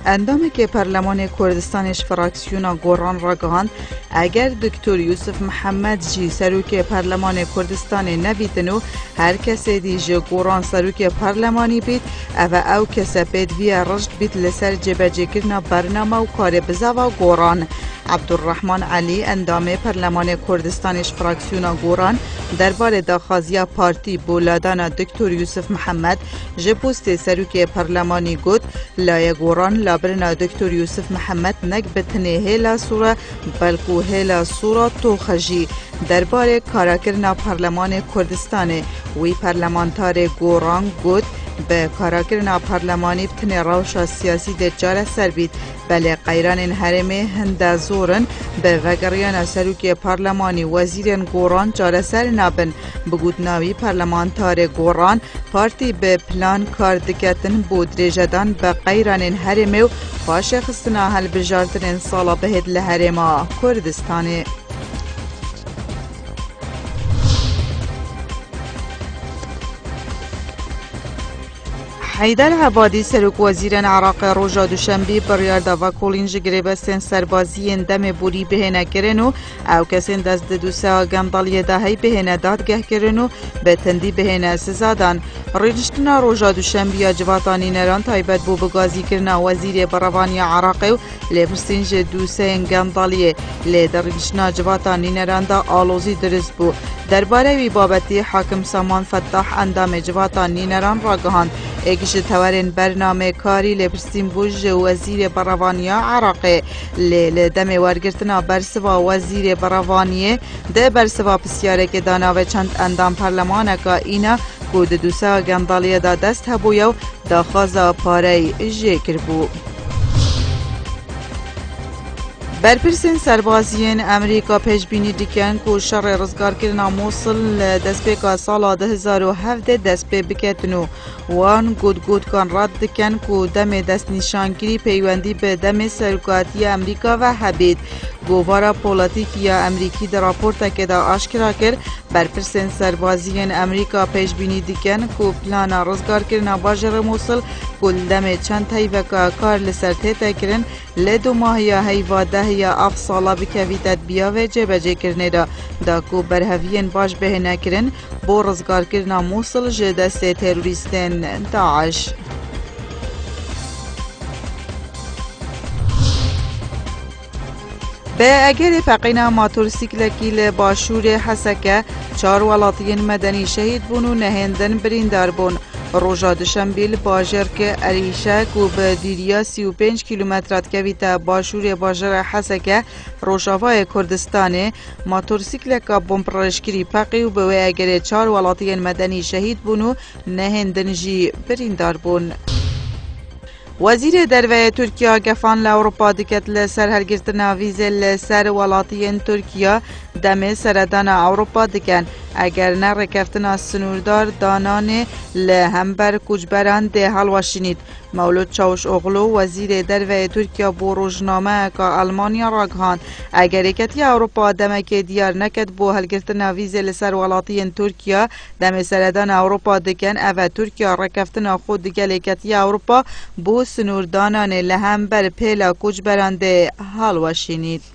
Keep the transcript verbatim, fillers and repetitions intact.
اندامی که پارلمان کردستانش فراکسیون گوران را گهاند اگر دکتر یوسف محمد جی سروک پارلمان کردستان نویدنو هر کسی دیجه گوران سروک پارلمانی بید او او کسی پید ویا رشد بید لسر جبجه کرنا برنامه و کار بزاوا گوران. عبدالرحمن علی اندام پارلمان کردستانش فراکسیون گوران درباره داخازیا پارتی بولادان دکتر یوسف محمد جپوست سروک پارلمانی گود لای گوران لابرنا دکتر یوسف محمد نگ بتنه هیلا سورا بلکو هیلا سورا تو خجی درباره کاراکرنا پارلمان کردستان وی پارلمانتار گوران گود به کاراکرنا پارلمانی بتنه روشا سیاسی ده جار سر بید بله قیران هرمه هنده زورن به وگریان سروک پارلمانی وزیرین گوران جار سر نابن بگود ناوی پارلمانتار گوران پارتی به پلان کار دکتن بود رجدان به قیران هرمه و باشه خستنا هل بجارتن سالا بهد لهرما کردستانه. حیدر عبادی سروک وزیران عراق روژا دوشنبی بریاردا و کولینج گریبستن سربازی دم بوری بهنه کرنو او کسین دست دوسا گندالی دهی بهنه دادگه کرنو به تندی بهنه سزادان. ریجشتنا روژا دوشنبی جواتانی نران تایبت بو بگازی کرنا وزیر بروانی عراقی و لبرسینج دوسا گندالی لیدر ریجشتنا جواتانی نران دا آلوزی درست بو درباره وی بابتی حاکم سامان فتاح اندام جواتانی نران را گهاند اگش تورن برنامه کاری لبرسیم بوج وزیر بروانیا عراقی لیل دم ورگرتنا برسوا وزیر بروانیه ده برسوا پسیاره که داناوه چند اندام پارلمانه که اینا کود دوسا گندالیه دا دست هبویو دا خوازا پاره جیکر بو. برپرسین سربازیین امریکا پیشبینی دیکن که شر رزگار کرنا موصل دست به سال ده هزار و هفده دست به بکتنو وان گود گود کان رد دکن که دم دست نشانگیری پیوندی به دم سرکاتی امریکا و حبید گوارا پولاتیکی امریکی در راپورت که دا آشکرا کرد برپرسین سربازیین امریکا پیشبینی دیکن که پلان رزگار کرنا باجر موصل کل دم چند تایوکا کار لسرته تکرن لدو ماهیا هیواده یا اف سالا بکوی تدبیا و جبجه کرنه دا دا کو برهوین باش به نکرن بو رزگار کرنا موصل جدست تروریستن داعش. به اگر پقینا ماتورسیکل کیل باشور حسکه چار ولاتین مدنی شهید بونو نهندن بریندار بون. روژا دوشنبیل باجر که اریشه کو به دیریا سی و پنج کیلومترات کویتا باشور باجر حسکه روژاوای کردستانه ماتورسیکل که بمپرشکری پقی و به اگر چار ولاتین مدنی شهید بونو نهندن جی بریندار بون. وزیر دروی ترکیه گفان لاوروپا دکت لسر هرگرتنا ویزه لسر ولاتین ترکیه دم سردان اوروپا دکن اگر نه رکفتنا سنوردار دانان لهمبر کجبران ده حلوشینید. مولود چاوش اغلو وزیر دروی ترکیه بو روزنامه که آلمانیا را گهاند اگر کتی اوروپا دمک دیار نکد بو هلگرتنا ویزه لسر ولاتین ترکیه دم سردان اوروپا دکن او ترکیه رکفتنا خود دگل کتی اوروپا بو سنوردانان لهمبر پیلا کجبران ده حلوشینید.